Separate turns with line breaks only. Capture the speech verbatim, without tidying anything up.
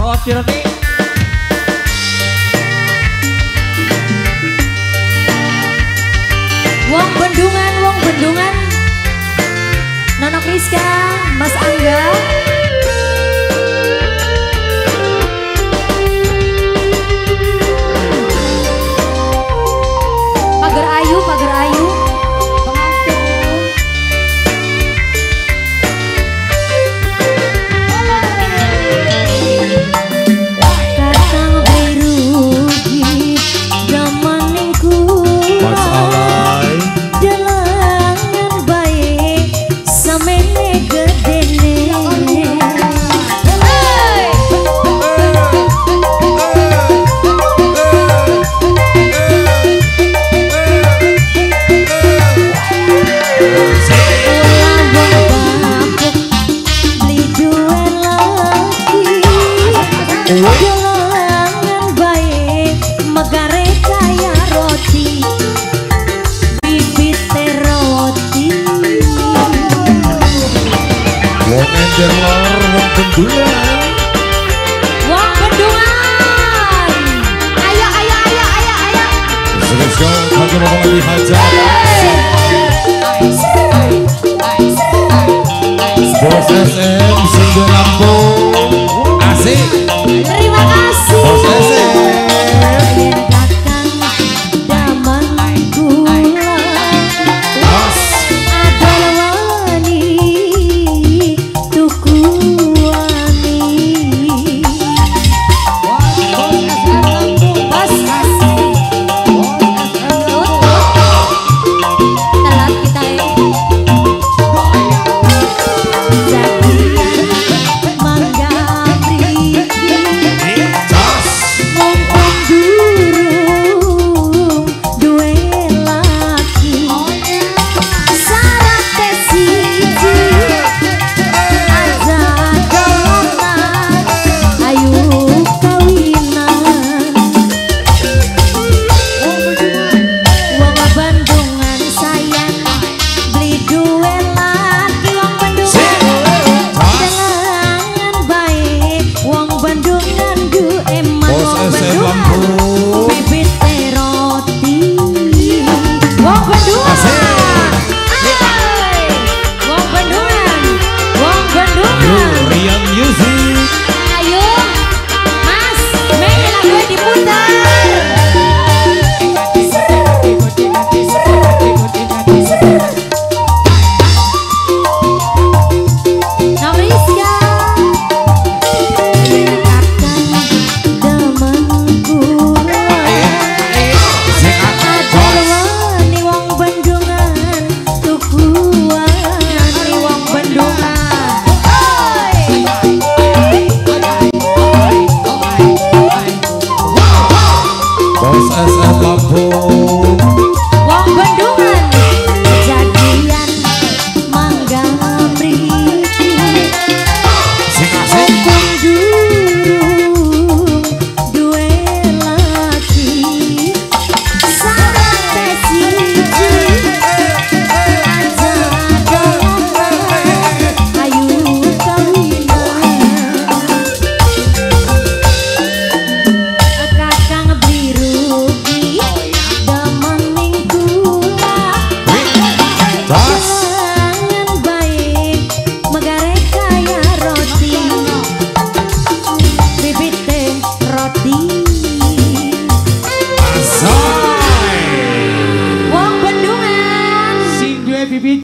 Bos Ciroti.
Wong Bendungan, Wong Bendungan. Nono Priska, Mas Angga. Pagar Ayu, Pagar Ayu. Gelangan baik megare kaya roti bibit roti.
Wong ender lor wong Bendungan.
Wong Bendungan. Ayo ayo ayo ayo ayo.
Let's go. Kagak mau lagi hajar. Bos S M Sunda Lampung. Asik.
Terima kasih.
Bos S M.
Wong